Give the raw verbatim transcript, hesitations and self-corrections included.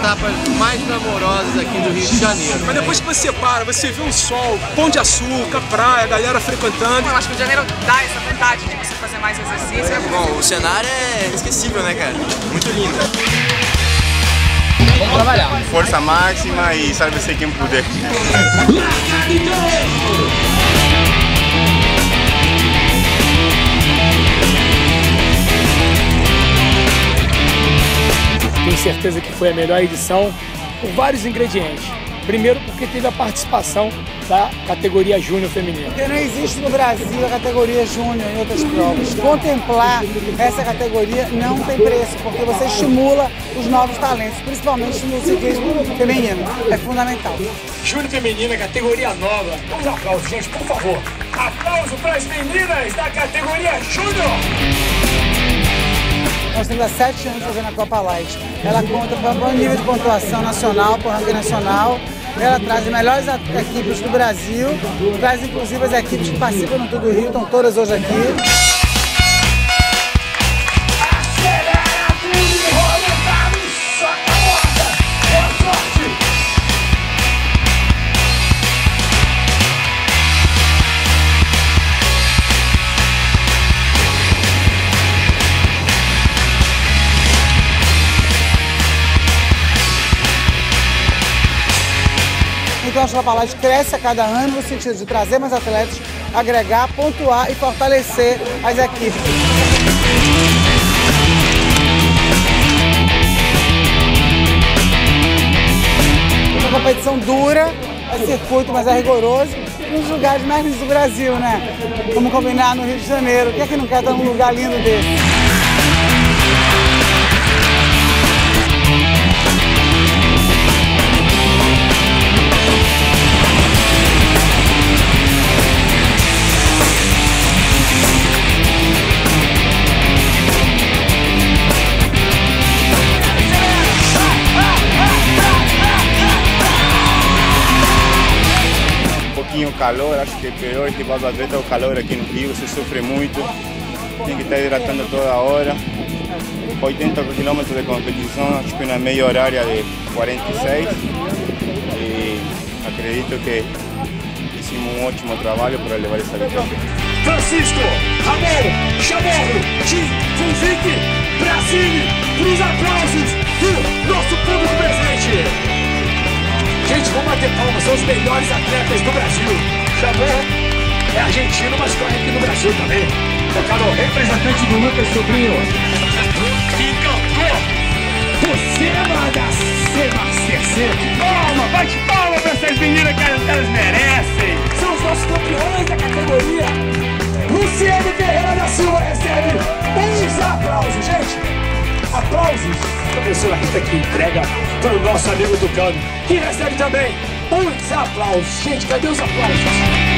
etapas mais glamorosas aqui do Rio de Janeiro. Mas depois que você para, você vê o sol, Pão de Açúcar, praia, a galera frequentando. Eu acho que o Rio de Janeiro dá essa vontade de você fazer mais exercício. Bom, o cenário é inesquecível, né, cara? Muito lindo. Vamos trabalhar. Força máxima e salve-se quem puder. Tenho certeza que foi a melhor edição por vários ingredientes. Primeiro porque teve a participação da categoria Júnior feminina. Porque não existe no Brasil a categoria Júnior em outras provas. Contemplar essa categoria não tem preço, porque você estimula os novos talentos, principalmente no ciclismo feminino. É fundamental. Júnior feminina, categoria nova. Vamos aplausos, gente, por favor. Aplauso para as meninas da categoria Júnior. Nós temos há sete anos fazendo a Copa Light. Ela conta para um nível de pontuação nacional, para o ranking nacional. Ela traz as melhores equipes do Brasil, traz inclusive as equipes que participam no Tour do Rio, estão todas hoje aqui. Então a Copa Light cresce a cada ano no sentido de trazer mais atletas, agregar, pontuar e fortalecer as equipes. Uma competição dura, é circuito, mas é rigoroso, nos lugares mais lindos do Brasil, né? Vamos combinar no Rio de Janeiro. Quem é que não quer estar num lugar lindo desse? O calor, acho que é pior que para o atleta o calor aqui no Rio, se sofre muito, tem que estar hidratando toda hora. oitenta quilômetros de competição, acho que na meia horária de quarenta e seis e acredito que hicimos um ótimo trabalho para levar essa vitória. Francisco, Ramon, Chamorro, Tim, Funzic, Brasile, para os aplausos do nosso público presente. Gente, vamos bater palmas, são os melhores atletas do Brasil. Chamorro é argentino, mas corre aqui no Brasil também. Ô, Carol, representante do Lucas Sobrinho. Encantou! Você manda ser Palma, bate palma pra essas meninas que elas merecem. São os nossos campeões da categoria. Luciano Ferreira da Silva recebe uns aplausos, gente. Aplausos. A pessoa que entrega para o nosso amigo Tucano, que recebe também muitos aplausos. Gente, cadê os aplausos?